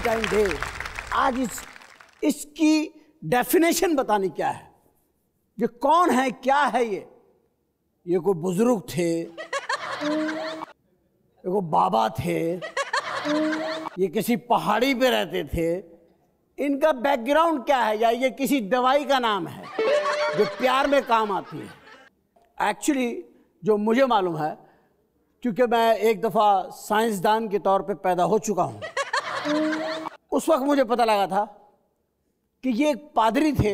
Valentine day. आज इसकी definition बतानी क्या है, ये कौन है, क्या है ये कोई बुजुर्ग थे, ये कोई बाबा थे, ये किसी पहाड़ी पे रहते थे, इनका बैकग्राउंड क्या है, या ये किसी दवाई का नाम है जो प्यार में काम आती है। एक्चुअली जो मुझे मालूम है, क्योंकि मैं एक दफ़ा साइंसदान के तौर पे पैदा हो चुका हूँ, उस वक्त मुझे पता लगा था कि ये एक पादरी थे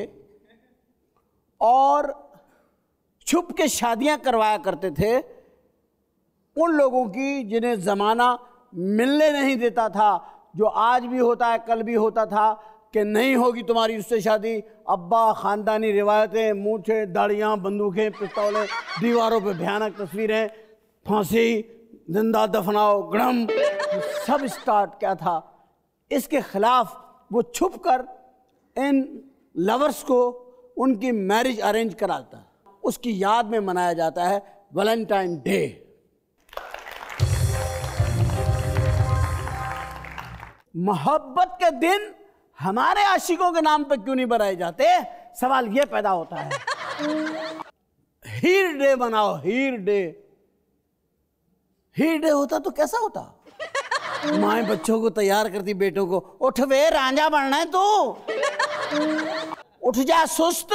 और छुप के शादियां करवाया करते थे उन लोगों की जिन्हें ज़माना मिलने नहीं देता था। जो आज भी होता है, कल भी होता था कि नहीं होगी तुम्हारी उससे शादी, अब्बा, ख़ानदानी रिवायतें, मूछें, दाढ़ियाँ, बंदूकें, पिस्तौलें, दीवारों पे भयानक तस्वीरें, फांसी, जिंदा दफनाओ, गड़म, सब स्टार्ट क्या था। इसके खिलाफ वो छुप कर इन लवर्स को उनकी मैरिज अरेंज कराता है, उसकी याद में मनाया जाता है वैलेंटाइन डे। मोहब्बत के दिन हमारे आशिकों के नाम पे क्यों नहीं बनाए जाते, सवाल ये पैदा होता है। हीर डे मनाओ, हीर डे। हीर डे होता तो कैसा होता, माएं बच्चों को तैयार करती, बेटों को, उठ वे रांझा बनना है तू, उठ जा सुस्त,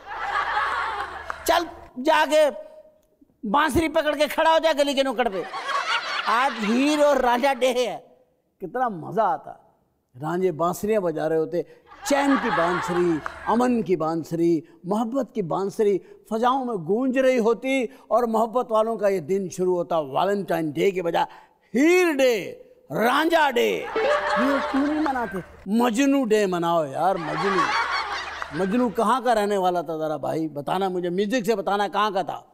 चल जाके बांसुरी पकड़ के खड़ा हो जा गली के नुक्कड़ पे, आज हीर और रांझा डे है। कितना मजा आता, रांझे बांसुरियां बजा रहे होते, चैन की बांसुरी, अमन की बांसुरी, मोहब्बत की बांसुरी फजाओं में गूंज रही होती, और मोहब्बत वालों का ये दिन शुरू होता वैलेंटाइन डे के बजाय हीर डे, रांझा डे। ये क्यों नहीं मनाते, मजनू डे मनाओ यार। मजनू कहाँ का रहने वाला था, जरा भाई बताना मुझे, म्यूजिक से बताना कहाँ का था।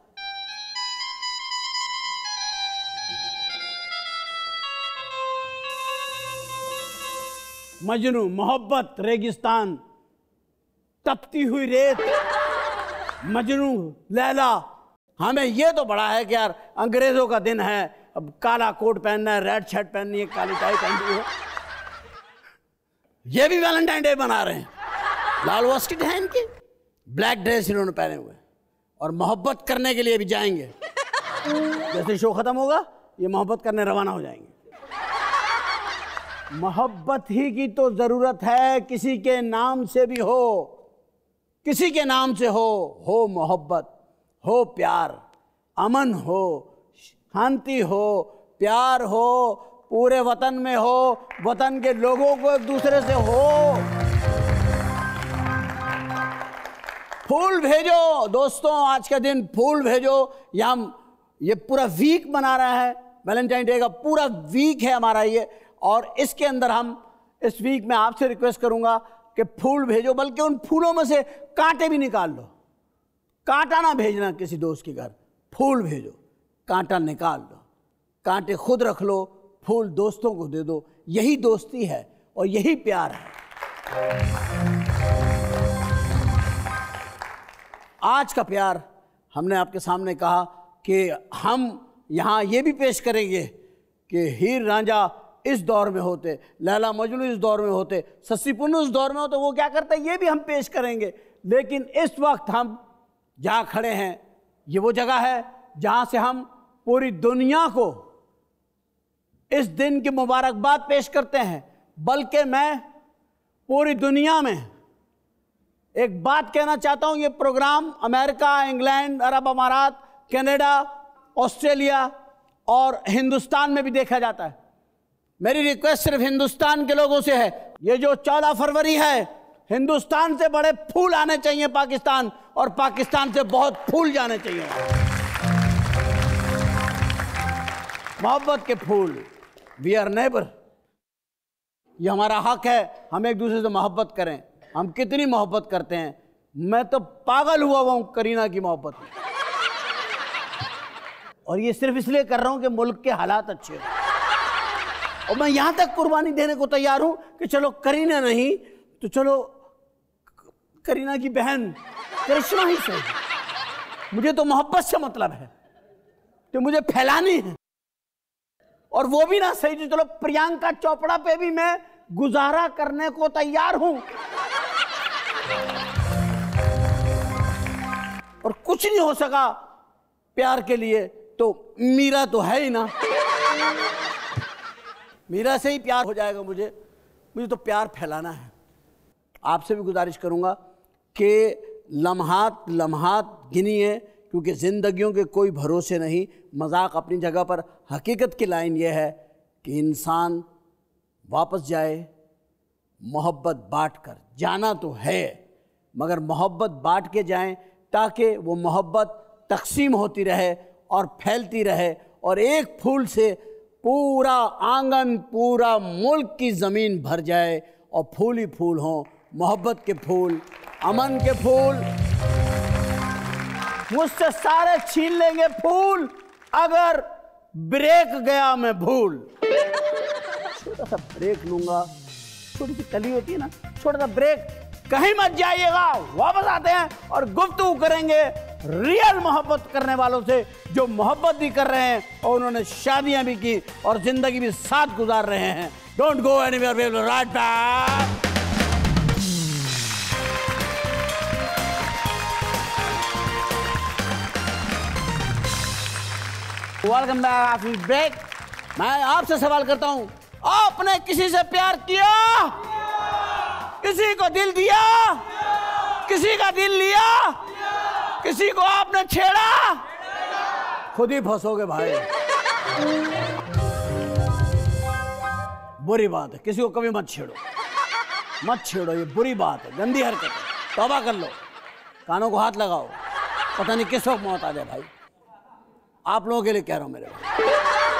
मजनू, मोहब्बत, रेगिस्तान, तपती हुई रेत, मजनू, लैला। हमें ये तो बड़ा है कि यार अंग्रेजों का दिन है, अब काला कोट पहनना है, रेड शर्ट पहननी है, काली टाई पहननी है। ये भी वैलेंटाइन डे बना रहे हैं, लाल वस्किट है इनकी, ब्लैक ड्रेस इन्होंने पहने हुए, और मोहब्बत करने के लिए भी जाएंगे। जैसे शो खत्म होगा ये मोहब्बत करने रवाना हो जाएंगे। मोहब्बत ही की तो जरूरत है, किसी के नाम से भी हो, किसी के नाम से हो मोहब्बत, हो प्यार, अमन हो, शांति हो, प्यार हो, पूरे वतन में हो, वतन के लोगों को एक दूसरे से हो। फूल भेजो दोस्तों, आज का दिन फूल भेजो। ये पूरा वीक मना रहा है, वैलेंटाइन डे का पूरा वीक है हमारा ये, और इसके अंदर हम इस वीक में आपसे रिक्वेस्ट करूंगा कि फूल भेजो, बल्कि उन फूलों में से कांटे भी निकाल लो। कांटा ना भेजना किसी दोस्त के घर, फूल भेजो, कांटा निकाल लो, कांटे खुद रख लो, फूल दोस्तों को दे दो। यही दोस्ती है और यही प्यार है। आज का प्यार हमने आपके सामने कहा कि हम यहाँ ये भी पेश करेंगे कि हीर रांझा इस दौर में होते, लैला मजनू इस दौर में होते, सस्सी पुन्नू इस दौर में होते, वो क्या करते ये भी हम पेश करेंगे। लेकिन इस वक्त हम जहाँ खड़े हैं, ये वो जगह है जहाँ से हम पूरी दुनिया को इस दिन की मुबारकबाद पेश करते हैं। बल्कि मैं पूरी दुनिया में एक बात कहना चाहता हूँ, ये प्रोग्राम अमेरिका, इंग्लैंड, अरब अमारात, कनाडा, ऑस्ट्रेलिया और हिंदुस्तान में भी देखा जाता है। मेरी रिक्वेस्ट सिर्फ हिंदुस्तान के लोगों से है, ये जो 14 फरवरी है, हिंदुस्तान से बड़े फूल आने चाहिए पाकिस्तान, और पाकिस्तान से बहुत फूल जाने चाहिए, मोहब्बत के फूल। वी आर नेबर, ये हमारा हक है, हम एक दूसरे से मोहब्बत करें। हम कितनी मोहब्बत करते हैं, मैं तो पागल हुआ हूं करीना की मोहब्बत में, और ये सिर्फ इसलिए कर रहा हूं कि मुल्क के हालात अच्छे हो, और मैं यहां तक कुर्बानी देने को तैयार हूं कि चलो करीना नहीं तो चलो करीना की बहन करिश्मा ही सही, मुझे तो मोहब्बत से मतलब है कि मुझे फैलानी है, और वो भी ना सही तो चलो प्रियंका चोपड़ा पे भी मैं गुजारा करने को तैयार हूं। और कुछ नहीं हो सका प्यार के लिए तो मीरा तो है ही ना, मीरा से ही प्यार हो जाएगा। मुझे तो प्यार फैलाना है। आपसे भी गुजारिश करूंगा कि लम्हात लम्हात गिनिए, क्योंकि ज़िंदगियों के कोई भरोसे नहीं। मजाक अपनी जगह पर, हकीकत की लाइन यह है कि इंसान वापस जाए मोहब्बत बांट कर। जाना तो है मगर मोहब्बत बांट के जाएं, ताकि वो मोहब्बत तकसीम होती रहे और फैलती रहे, और एक फूल से पूरा आंगन, पूरा मुल्क की ज़मीन भर जाए, और फूल ही फूल हों, मोहब्बत के फूल, अमन के फूल। मुझसे सारे छीन लेंगे फूल अगर ब्रेक गया मैं भूल। छोटा सा ब्रेक लूंगा, छोटी सी कली होती है ना, छोटा सा ब्रेक। कहीं मत जाइएगा, वापस आते हैं और गुफ्तगू करेंगे रियल मोहब्बत करने वालों से, जो मोहब्बत भी कर रहे हैं और उन्होंने शादियां भी की और जिंदगी भी साथ गुजार रहे हैं। Don't go anywhere, we will right back. Welcome back after break. मैं आपसे सवाल करता हूं, आपने किसी से प्यार किया? किसी को दिल दिया? किसी का दिल लिया? किसी को आपने छेड़ा? खुद ही फंसोगे भाई। बुरी बात है, किसी को कभी मत छेड़ो, मत छेड़ो, ये बुरी बात है, गंदी हरकत है। तौबा कर लो, कानों को हाथ लगाओ, पता नहीं किस वक्त मौत आ जाए भाई। आप लोगों के लिए कह रहा हूं मेरे भाई।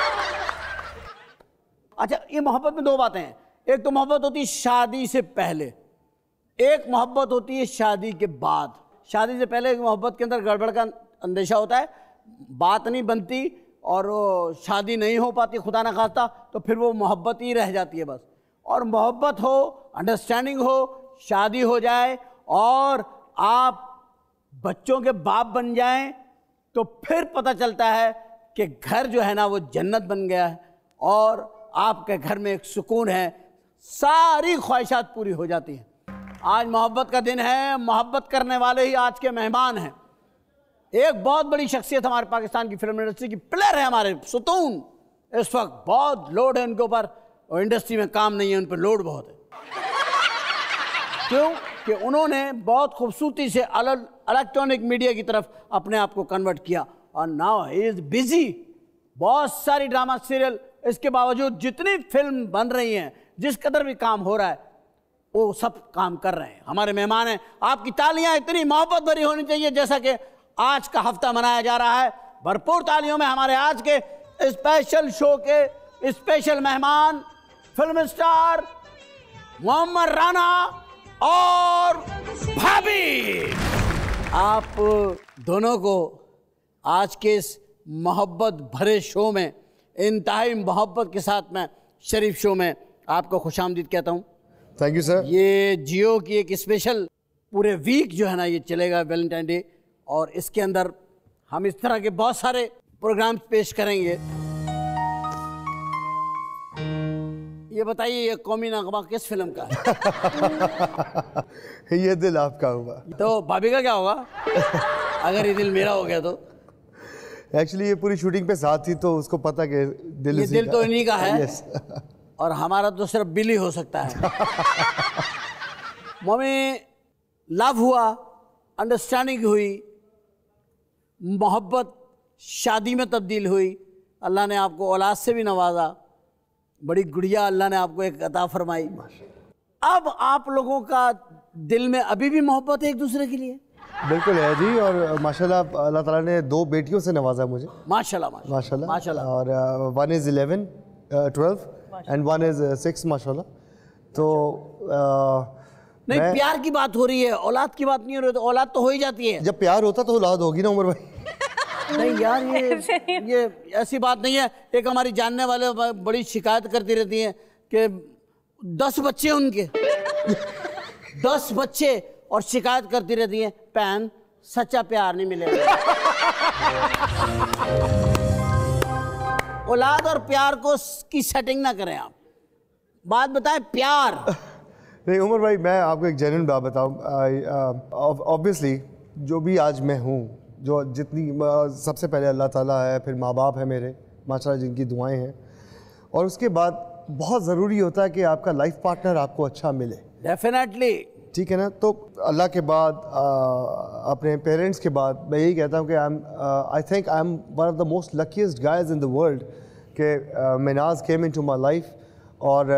अच्छा, ये मोहब्बत में दो बातें हैं। एक तो मोहब्बत होती है शादी से पहले, एक मोहब्बत होती है शादी के बाद। शादी से पहले मोहब्बत के अंदर गड़बड़ का अंदेशा होता है, बात नहीं बनती और शादी नहीं हो पाती खुदा ना खास्ता, तो फिर वो मोहब्बत ही रह जाती है बस। और मोहब्बत हो, अंडरस्टैंडिंग हो, शादी हो जाए और आप बच्चों के बाप बन जाएं, तो फिर पता चलता है कि घर जो है ना वो जन्नत बन गया है और आपके घर में एक सुकून है, सारी ख्वाहिशात पूरी हो जाती हैं। आज मोहब्बत का दिन है, मोहब्बत करने वाले ही आज के मेहमान हैं। एक बहुत बड़ी शख्सियत हमारे पाकिस्तान की फिल्म इंडस्ट्री की प्लेयर है, हमारे सुतून। इस वक्त बहुत लोड है उनके ऊपर और इंडस्ट्री में काम नहीं है, उन पर लोड बहुत है। क्यों? कि उन्होंने बहुत खूबसूरती से इलेक्ट्रॉनिक मीडिया की तरफ अपने आप को कन्वर्ट किया और नाउ ही इज बिजी। बहुत सारी ड्रामा सीरियल, इसके बावजूद जितनी फिल्म बन रही हैं, जिस कदर भी काम हो रहा है, वो सब काम कर रहे हैं। हमारे मेहमान हैं। आपकी तालियां इतनी मोहब्बत भरी होनी चाहिए जैसा कि आज का हफ्ता मनाया जा रहा है। भरपूर तालियों में हमारे आज के स्पेशल शो के स्पेशल मेहमान, फिल्म स्टार मोअम्मर राना और भाभी। आप दोनों को आज के इस मोहब्बत भरे शो में, इंतहाई मोहब्बत के साथ मैं शरीफ शो में आपको खुशामदीद कहता हूँ। Thank you sir. ये जियो की एक स्पेशल पूरे वीक जो है ना ये चलेगा, वैलेंटाइन डे, और इसके अंदर हम इस तरह के बहुत सारे प्रोग्राम्स पेश करेंगे। ये बताइए, ये कौमी नगमा किस फिल्म का है? ये दिल आपका हुआ। तो भाभी का क्या होगा अगर ये दिल मेरा हो गया तो? एक्चुअली ये पूरी शूटिंग पे साथ थी तो उसको पता कि दिल, ये दिल तो इन्हीं का है। yes. और हमारा तो सिर्फ बिल ही हो सकता है। मम्मी, लव हुआ, अंडरस्टैंडिंग हुई, मोहब्बत शादी में तब्दील हुई, अल्लाह ने आपको औलाद से भी नवाजा, बड़ी गुड़िया अल्लाह ने आपको एक अता फरमाई। अब आप लोगों का दिल में अभी भी मोहब्बत है एक दूसरे के लिए? बिल्कुल है जी। और माशाल्लाह अल्लाह ताला ने 2 बेटियों से नवाजा मुझे। माशाल्लाह माशाल्लाह माशाल्लाह। और 1 इज़ 11, 12 एंड 1 इज़ 6 माशाल्लाह। तो नहीं, प्यार की बात हो रही है, औलाद की बात नहीं हो रही। तो औलाद तो हो ही जाती है। जब प्यार होता तो औलाद होगी ना उमर भाई। नहीं यार, ये ऐसी बात नहीं है। एक हमारी जानने वाले बड़ी शिकायत करती रहती हैं कि 10 बच्चे उनके 10 बच्चे, और शिकायत करती रहती हैं, पैन सच्चा प्यार नहीं मिलेगा। औलाद और प्यार को की सेटिंग ना करें आप। बात बताएं, प्यार। नहीं उमर भाई, मैं आपको एक जेन्युइन बात बताऊं, ऑब्वियसली जो भी आज मैं हूँ, जो जितनी सबसे पहले अल्लाह ताला है, फिर माँ बाप है मेरे माशाल्लाह जिनकी दुआएं हैं, और उसके बाद बहुत ज़रूरी होता है कि आपका लाइफ पार्टनर आपको अच्छा मिले। डेफिनेटली, ठीक है ना। तो अल्लाह के बाद अपने पेरेंट्स के बाद मैं यही कहता हूँ कि I think I am one of the most luckiest guys in the world कि Minaj came into my life, और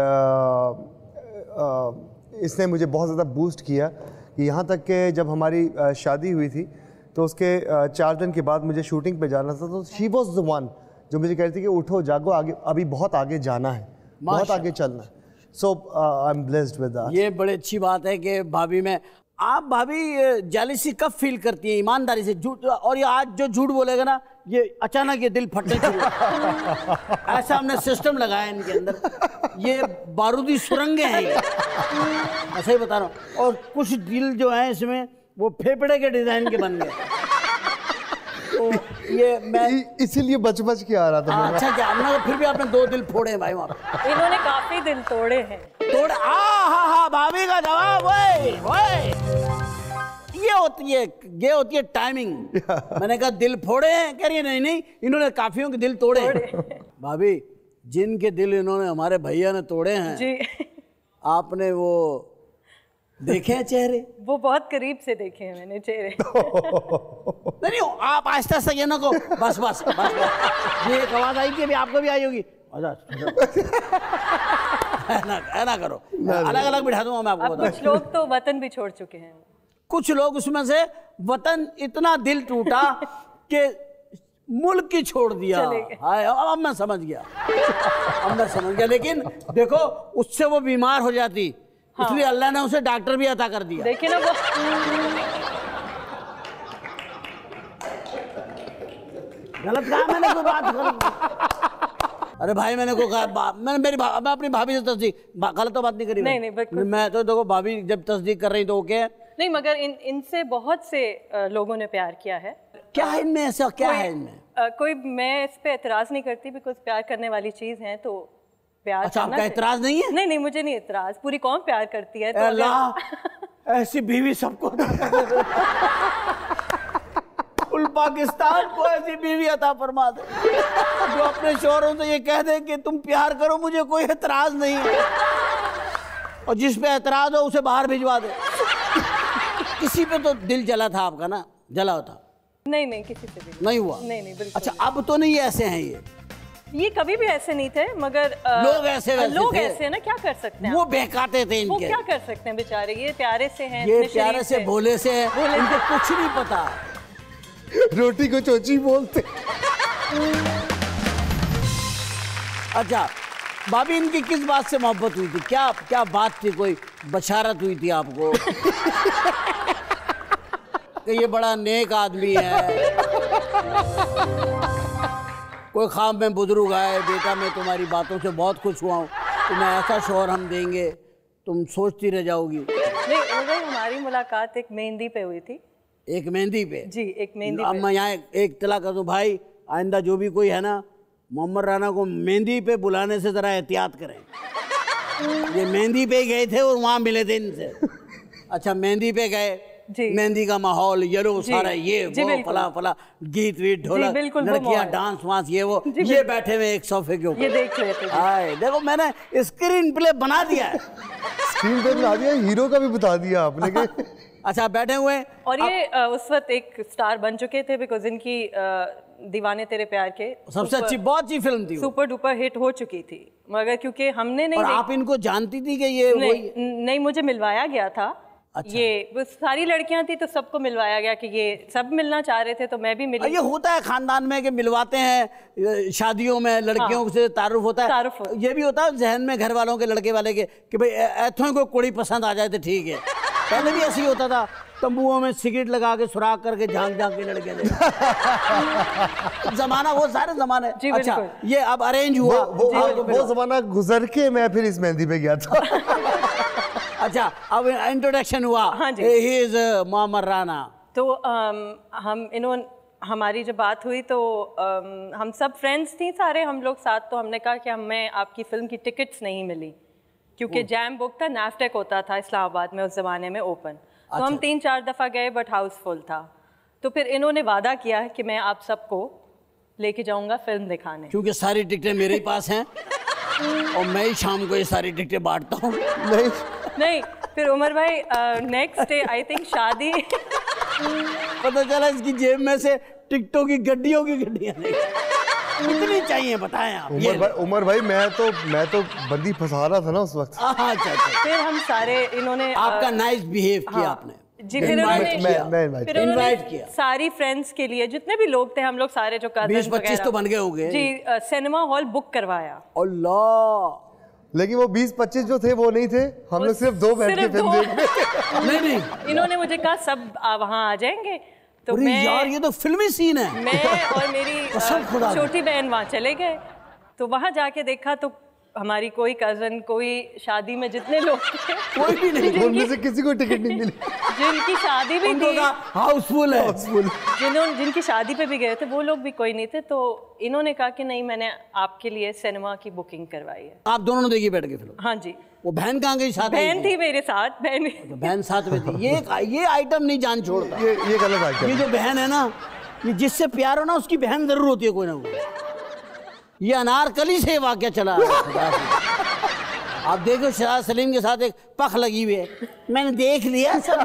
इसने मुझे बहुत ज़्यादा बूस्ट किया कि यहाँ तक कि जब हमारी शादी हुई थी तो उसके 4 दिन के बाद मुझे शूटिंग पे जाना था, तो शी वॉज द वन जो मुझे कहती थी कि उठो जागो, आगे अभी बहुत आगे जाना है, बहुत आगे चलना है। So I am blessed with that. ये बड़ी अच्छी बात है कि भाभी में आप, भाभी जेलिसी कब फील करती है? ईमानदारी से, झूठ, और ये आज जो झूठ बोलेगा ना, ये अचानक ये दिल फटने शुरू ऐसा हमने सिस्टम लगाया इनके अंदर, ये बारूदी सुरंगें हैं ये, ऐसा ही बता रहा हूँ। और कुछ दिल जो है इसमें वो फेफड़े के डिजाइन के बन गए, तो ये मैं इसीलिए बच बच के आ रहा था। अच्छा क्या हमने, फिर भी आपने 2 दिल फोड़े हैं भाई वहाँ पे। इन्होंने काफी दिल तोड़े हैं। तोड़े, हाँ, भाभी का जवाब वही ये होती है टाइमिंग। मैंने कहा दिल फोड़े हैं, कह रही है नहीं इन्होंने काफियों के दिल तोड़े हैं। भाभी जिनके दिल इन्होंने, हमारे भैया ने तोड़े हैं जी, आपने वो देखे हैं चेहरे? वो बहुत करीब से देखे हैं मैंने चेहरे। नहीं आप आहिस्ता आहिस्ता ये ना को, बस ये एक आवाज आई थी अभी, आपको भी आई होगी, ऐना करो, अलग अलग बिठा दूंगा मैं आपको। कुछ लोग तो वतन भी छोड़ चुके हैं, कुछ लोग उसमें से वतन इतना दिल टूटा कि मुल्क ही छोड़ दिया। हाय, अब मैं समझ गया, लेकिन देखो उससे वो बीमार हो जाती, इसलिए अल्लाह ने उसे डॉक्टर भी अता कर दिया। देखिए ना वो गलत कहा मैंने, कोई बात गलत। अरे भाई मैंने कोई कहा, मैं अपनी भाभी से तस्दीक, गलत तो बात नहीं करी। नहीं, मैं तो देखो भाभी जब तस्दीक कर रही तो ओके है। नहीं, मगर इनसे बहुत से लोगों ने प्यार किया है। क्या है इनमें ऐसा, क्या है इनमें? कोई, मैं इस पे एतराज नहीं करती, बिकॉज प्यार करने वाली चीज है तो प्यार। अच्छा, आपका एतराज नहीं है? नहीं, मुझे नहीं एतराज, पूरी कौम प्यार करती है तो अल्लाह ऐसी बीवी सबको फुल पाकिस्तान को ऐसी बीवी अता फरमा दे जो अपने शौहरों से ये कह दे कि तुम प्यार करो, मुझे कोई एतराज नहीं है, और जिस पे एतराज हो उसे बाहर भिजवा दे। किसी पे तो दिल जला था आपका ना? जला था? नहीं, किसी से भी नहीं हुआ। नहीं, बिल्कुल। अच्छा, अब तो नहीं ऐसे हैं ये कभी भी ऐसे नहीं थे, मगर लोग ऐसे हैं ना, क्या कर सकते हैं? वो बहकाते थे इनके, वो क्या कर सकते हैं बेचारे, ये प्यारे से हैं, ये प्यारे से भोले से हैं, इनको कुछ नहीं पता, रोटी को चोची बोलते। अच्छा, भाभी इनकी किस बात से मोहब्बत हुई थी? क्या बात थी? कोई बशारत हुई थी आपको कि ये बड़ा नेक आदमी है, कोई ख्वाब में बुजुर्ग आए, बेटा मैं तुम्हारी बातों से बहुत खुश हुआ हूँ, तुम्हें ऐसा शौहर हम देंगे, तुम सोचती रह जाओगी? नहीं, हमारी मुलाकात एक मेहंदी पे हुई थी। एक मेहंदी पे? जी, एक मेहंदी पे। अब मैं यहाँ एक इत्तला कर दूँ भाई, आइंदा जो भी कोई है ना, मोहम्मद राना को मेहंदी पे बुलाने से जरा एहतियात करें। ये मेहंदी पे गए थे और वहाँ मिले थे इनसे। अच्छा, मेहंदी पे गए, मेहंदी का माहौल, येलो सारा, ये वो फला गीत वीत ढोलक, लड़कियां डांस वांस, ये वो, ये बैठे हुए एक सोफे के ऊपर, ये देख लेते हैं। हाय, देखो मैंने स्क्रीन प्ले बना दिया है। स्क्रीन प्ले बना दिया, हीरो का भी बता दिया आपने। अच्छा, बैठे हुए, और ये उस वक्त एक स्टार बन चुके थे, बिकॉज इनकी दीवाने तेरे प्यार के सबसे अच्छी, बहुत अच्छी फिल्म थी, सुपर डुपर हिट हो चुकी थी, मगर क्योंकि हमने नहीं। और आप इनको जानती थी कि ये नहीं, मुझे मिलवाया गया था। अच्छा। ये सारी लड़कियां थी तो सबको मिलवाया गया कि ये सब मिलना चाह रहे थे, तो मैं भी मिली। ये होता है खानदान में कि मिलवाते हैं, शादियों में लड़कियों से तारुफ होता है। ये भी होता है जहन में घर वालों के, लड़के वाले के, कि भाई ऐथों को कुड़ी पसंद आ जाए तो ठीक है। पहले भी ऐसे ही होता था, तंबुओं में सिगरेट लगा के सुराख करके झांक के लड़के थे। जमाना, वो सारे जमाने। अच्छा, ये अब अरेंज हुआ, वो जमाना गुजर के मैं फिर इस मेहंदी पे गया था। अच्छा, अब इंट्रोडक्शन हुआ। हाँ जी, ही इज मोअम्मर राना। तो हमारी जब बात हुई तो हम सब फ्रेंड्स थी सारे हम लोग साथ, तो हमने कहा कि हमें आपकी फिल्म की टिकट्स नहीं मिली, क्योंकि जैम बुक था, नाफ्टेक होता था इस्लामाबाद में उस ज़माने में ओपन। तो हम 3-4 दफ़ा गए बट हाउसफुल था। तो फिर इन्होंने वादा किया कि मैं आप सबको लेके जाऊंगा फिल्म दिखाने, क्योंकि सारी टिकटें मेरे ही पास हैं और मैं ही शाम को ये सारी टिकटें बांटता हूँ। नहीं फिर उमर भाई नेक्स्ट डे आई थिंक शादी पता चला इसकी जेब में से टिकटों की गड्डियों की गड्डियाँ कितनी चाहिए बताएं आप। उमर भाई मैं तो बंदी फंसा रहा था ना उस वक्त। अच्छा। फिर हम सारे इन्होंने आपका नाइस बिहेव किया आपने जी। फिर उन्होंने इनवाइट किया सारी फ्रेंड्स के लिए, जितने भी लोग थे हम लोग सारे जो कज़न 20-25 तो बन गए होंगे जी। सिनेमा हॉल बुक करवाया। अल्लाह, लेकिन वो 20-25 जो थे वो नहीं थे, हम लोग सिर्फ 2 बैठ के फिल्म देख रहे। नहीं इन्होंने मुझे कहा सब वहाँ आ जाएंगे, तो मैं यार ये तो फिल्मी सीन है। मैं और मेरी छोटी बहन वहाँ चले गए। तो वहाँ जाके देखा तो हमारी कोई कजन, कोई शादी में जितने लोग थे कोई भी नहीं, उनमें से किसी को टिकट नहीं मिली। जिनकी शादी भी थी हाउसफुल है, जिनकी शादी पे भी गए थे वो लोग भी कोई नहीं थे। तो इन्होंने कहा कि नहीं मैंने आपके लिए सिनेमा की बुकिंग करवाई है। आप दोनों ने देखी बैठ के फिल्म? हाँ जी। वो बहन कहाँ गई? साथ बहन थी मेरे साथ। बहन साथ में थी। ये आइटम नहीं जान छोड़ता। ये गलत आइटम। ये जो बहन है ना, ये जिससे प्यार हो ना उसकी बहन जरूर होती है कोई ना कोई। ये अनारकली से वाक्य चला आप देखो शहजाद सलीम के साथ एक पख लगी हुई है, मैंने देख लिया सब।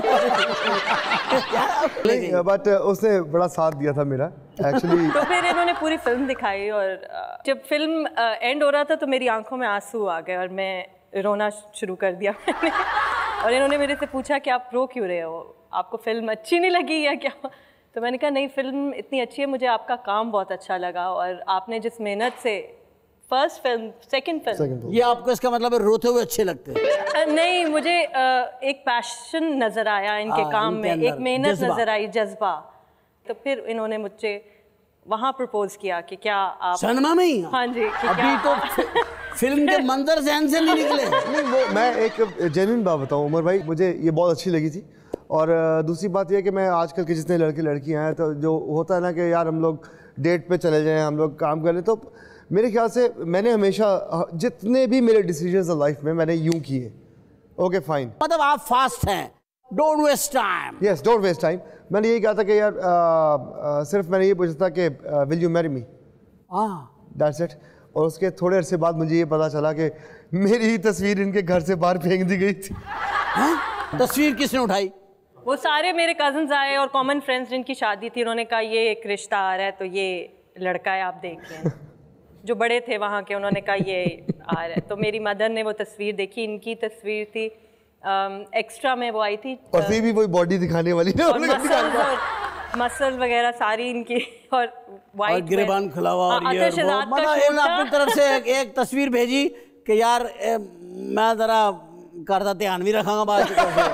बट उसने बड़ा साथ दिया था मेरा एक्चुअली। तो फिर इन्होंने पूरी फिल्म दिखाई और जब फिल्म एंड हो रहा था तो मेरी आंखों में आंसू आ गए और मैं रोना शुरू कर दिया मैंने। और इन्होंने मेरे से पूछा कि आप रो क्यों रहे हो, आपको फिल्म अच्छी नहीं लगी या क्या? तो मैंने कहा नहीं, फिल्म इतनी अच्छी है, मुझे आपका काम बहुत अच्छा लगा और आपने जिस मेहनत से फर्स्ट फिल्म, सेकंड फिल्म। ये आपको इसका मतलब रोते हुए अच्छे लगते हैं? नहीं, मुझे एक पैशन नजर आया इनके काम में, एक मेहनत नजर आई, जज्बा। तो फिर इन्होंने मुझसे वहाँ प्रपोज किया कि क्या आप सिनेमा में ही? हाँ जी। अभी तो फिल्म के मंजर जहन से नहीं निकले। नहीं, वो मैं एक जेन्युइन बात बताऊँ उमर भाई, मुझे ये बहुत अच्छी लगी थी। और दूसरी बात यह कि मैं आजकल के जितने लड़के लड़कियां हैं, तो जो होता है ना कि यार हम लोग डेट पे चले जाएं, हम लोग काम करें, तो मेरे ख्याल से मैंने हमेशा जितने भी मेरे डिसीजंस लाइफ में मैंने यूं किए। ओके फाइन, मतलब आप फास्ट हैं, don't waste time. Yes, don't waste time. मैंने यही कहा था कि यार सिर्फ मैंने ये पूछा था कि will you marry me, that's it. और उसके थोड़े अरसे बाद मुझे ये पता चला कि मेरी ही तस्वीर इनके घर से बाहर फेंक दी गई थी। तस्वीर किसने उठाई? वो सारे मेरे कजन्स आए और कॉमन फ्रेंड्स जिनकी शादी थी, उन्होंने कहा ये एक रिश्ता आ रहा है तो ये लड़का है, आप देखिए। जो बड़े थे वहाँ के, उन्होंने कहा ये आ रहा है। तो मेरी मदर ने वो तस्वीर देखी, इनकी तस्वीर थी, एक्स्ट्रा में वो आई थी और फिर भी वही बॉडी दिखाने वाली ना, मसल वगैरह सारी इनकी, और वाइट गिरबान खुला हुआ। अपनी तरफ से एक तस्वीर भेजी कि यार मैं जरा करता ध्यान भी रखांगा बाद।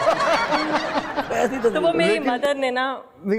तो वो मेरी मदर ने ना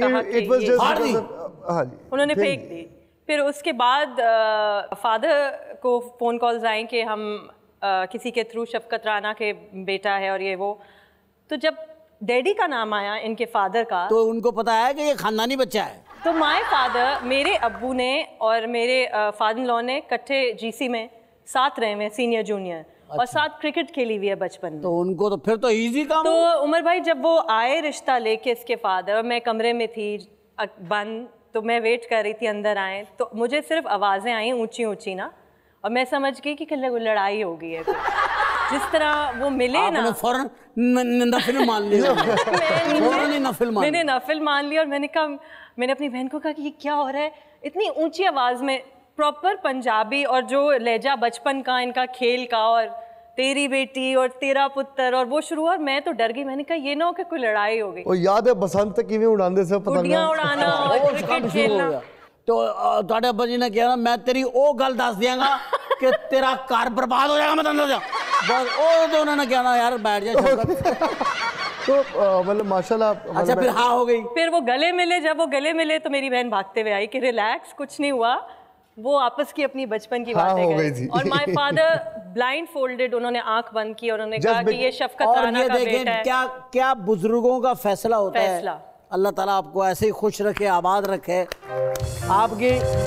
उन्होंने फेंक दी। फिर उसके बाद फादर को फ़ोन कॉल्स आए कि हम किसी के थ्रू शफकत राना के बेटा है और ये वो। तो जब डैडी का नाम आया इनके फादर का, तो उनको पता है कि ये खानदानी बच्चा है। तो माय फादर, मेरे अब्बू ने और मेरे फादर इन लॉ ने इकट्ठे जीसी में साथ रहे हुए, सीनियर जूनियर, और साथ क्रिकेट खेली हुई है बचपन में। तो उनको तो फिर तो इजी काम। तो उमर भाई जब वो आए रिश्ता लेके इसके फादर, और मैं कमरे में थी बंद, तो मैं वेट कर रही थी अंदर आए, तो मुझे सिर्फ आवाज़ें आई ऊंची ऊंची ना, और मैं समझ गई कि लड़ाई हो गई है। जिस तरह वो मिले ना, फौरन नफिल मान लिया। मैंने नफिल मान लिया और मैंने कहा, मैंने अपनी बहन को कहा कि ये क्या हो रहा है, इतनी ऊंची आवाज़ में, प्रॉपर पंजाबी, और जो लहजा बचपन का इनका खेल का, और तेरी बेटी और तेरा पुत्र, और वो शुरू हुआ। मैं तो डर गई, मैंने कहा ये ना हो कि कोई लड़ाई हो गई। और याद है बसंत किवें उड़ांदे से गुड्डियां उड़ाना और क्रिकेट खेलना। तो ਤੁਹਾਡੇ ਅੱਬਾ जी ने कहा मैं तेरी वो गल दस दियांगा कि तेरा घर बर्बाद हो जाएगा, मैं अंदर जा बस। वो तो उन्होंने कहना यार बैठ जा। तो मतलब माशाल्लाह। अच्छा फिर हाँ हो गई। फिर वो गले मिले, जब वो गले मिले तो मेरी बहन भागते हुए आई कि रिलैक्स, कुछ नहीं हुआ, वो आपस की अपनी बचपन की बातें करी। और माय फादर ब्लाइंड फोल्डेड, उन्होंने आंख बंद की और उन्होंने कहा कि ये शफकत राना का बेटा है। क्या क्या बुजुर्गों का फैसला होता है। अल्लाह ताला आपको ऐसे ही खुश रखे, आबाद रखे। आपकी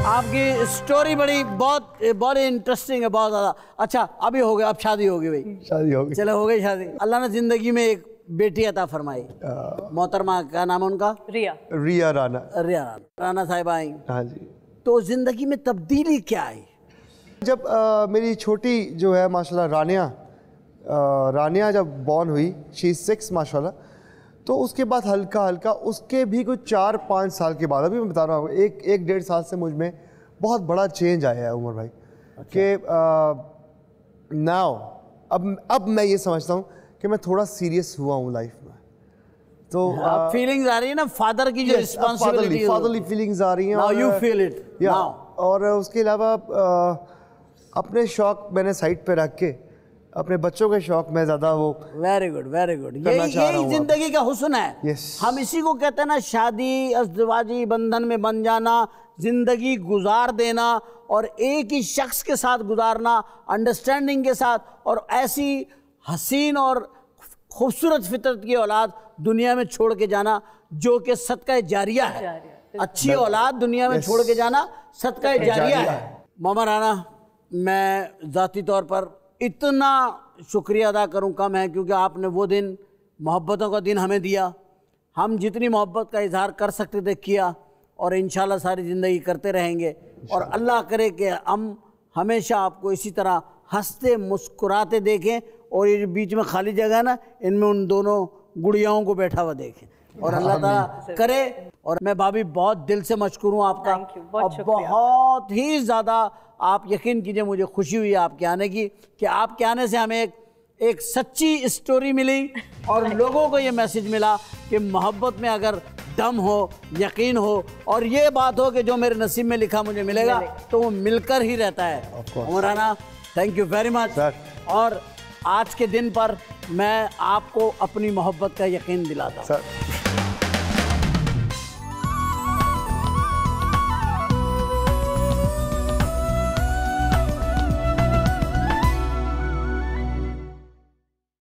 आपकी स्टोरी बहुत इंटरेस्टिंग है, बहुत ज़्यादा। अच्छा, अभी हो गया, अब शादी होगी भाई? शादी हो गई। चलो हो गई शादी। अल्लाह ने ज़िंदगी में एक बेटी अता फरमाई, मोहतरमा, क्या नाम है उनका? रिया राना। राना साहिबा आई। हाँ जी। तो ज़िंदगी में तब्दीली क्या आई? जब मेरी छोटी जो है माशाल्लाह रानिया जब बॉर्न हुई, शी 6 माशाल्लाह, तो उसके बाद हल्का हल्का उसके भी कुछ 4-5 साल के बाद, अभी मैं बता रहा हूँ, एक 1.5 साल से मुझ में बहुत बड़ा चेंज आया है उमर भाई। कि नाउ अब मैं ये समझता हूँ कि मैं थोड़ा सीरियस हुआ हूँ लाइफ में। तो फीलिंग्स आ रही है ना फादर की, जो रिस्पांसिबिलिटी, फादरली फीलिंग्स आ रही हैं। Now you feel it now. और उसके अलावा अपने शौक मैंने साइड पे रख के अपने बच्चों के शौक में ज़्यादा वो। Very good, very good. यही जिंदगी का हुस्न है। yes. हम इसी को कहते हैं ना, शादी अज़दवाजी बंधन में बन जाना, जिंदगी गुजार देना और एक ही शख्स के साथ गुजारना, अंडरस्टैंडिंग के साथ, और ऐसी हसीन और खूबसूरत फितरत की औलाद दुनिया में छोड़ के जाना जो कि सदका जारिया है। अच्छी औलाद दुनिया में छोड़ के जाना सदका जारिया है। मोहम्मद राना, मैं ज़ाती तौर पर इतना शुक्रिया अदा करूं कम है, क्योंकि आपने वो दिन, मोहब्बतों का दिन हमें दिया। हम जितनी मोहब्बत का इजहार कर सकते थे किया, और इंशाल्लाह सारी ज़िंदगी करते रहेंगे। और अल्लाह करे कि हम हमेशा आपको इसी तरह हंसते मुस्कुराते देखें, और ये बीच में खाली जगह है ना, इनमें उन दोनों गुड़ियाओं को बैठा हुआ देखें, और अल्लाह ताला करे। और मैं भाभी बहुत दिल से मशकूर हूँ आपका, और बहुत ही ज़्यादा आप यकीन कीजिए मुझे खुशी हुई आपके आने की, कि आपके आने से हमें एक सच्ची स्टोरी मिली और लोगों को ये मैसेज मिला कि मोहब्बत में अगर दम हो, यकीन हो, और ये बात हो कि जो मेरे नसीब में लिखा मुझे मिलेगा, तो वो मिलकर ही रहता है। Mohammad Rana, thank you very much. और आज के दिन पर मैं आपको अपनी मोहब्बत का यकीन दिलाता हूँ।